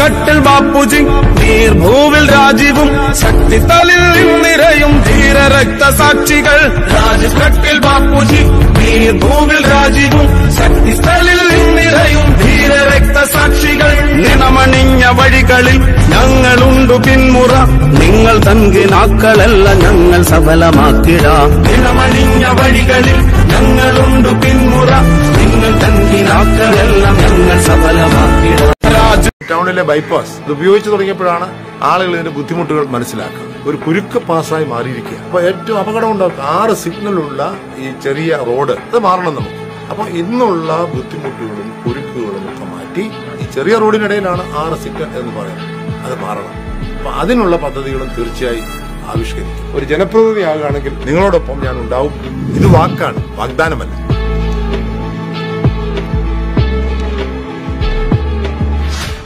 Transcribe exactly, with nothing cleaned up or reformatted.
കട്ടിൽ ബാപ്പുജി നീർഭൂവിൽ രാജീവും ശക്തിത്തലിൽ നിറയും ധീര രക്തസാക്ഷികൾ. രാജീവ് കട്ടിൽ ബാപ്പുജി നീർഭൂവിൽ രാജീവും ശക്തിസ്ഥലിൽ നിറയും ധീര രക്തസാക്ഷികൾ. നിണമണിഞ്ഞ വഴികളിൽ ഞങ്ങളുണ്ടു പിന്മുറ, നിങ്ങൾ തൻകിനാക്കളല്ല ഞങ്ങൾ സഫലമാക്കിടാം. നിണമണിഞ്ഞ വഴികളിൽ ഞങ്ങളുണ്ടു പിന്മുറ, നിങ്ങൾ തൻകിനാക്കളെല്ലാം ഞങ്ങൾ സഫലമാക്കിടാം. ടൗണിലെ ബൈപ്പാസ് ഇത് ഉപയോഗിച്ചു തുടങ്ങിയപ്പോഴാണ് ആളുകൾ ഇതിന്റെ ബുദ്ധിമുട്ടുകൾ മനസ്സിലാക്കുക. ഒരു കുരുക്ക് പാസ്സായി മാറിയിരിക്കുക. അപ്പൊ ഏറ്റവും അപകടം ഉണ്ടാക്കുക ആറ് സിഗ്നലുള്ള ഈ ചെറിയ റോഡ് അത് മാറണം നമുക്ക്. അപ്പൊ ഇന്നുള്ള ബുദ്ധിമുട്ടുകളും കുരുക്കുകളും ഒക്കെ മാറ്റി ഈ ചെറിയ റോഡിനിടയിലാണ് ആറ് സിഗ്നൽ എന്ന് പറയുന്നത്, അത് മാറണം. അപ്പൊ അതിനുള്ള പദ്ധതികളും തീർച്ചയായും ആവിഷ്കരിക്കും. ഒരു ജനപ്രതിനിധിയാകുകയാണെങ്കിൽ നിങ്ങളോടൊപ്പം ഞാൻ ഉണ്ടാവും. ഇത് വാക്കാണ്, വാഗ്ദാനമല്ല.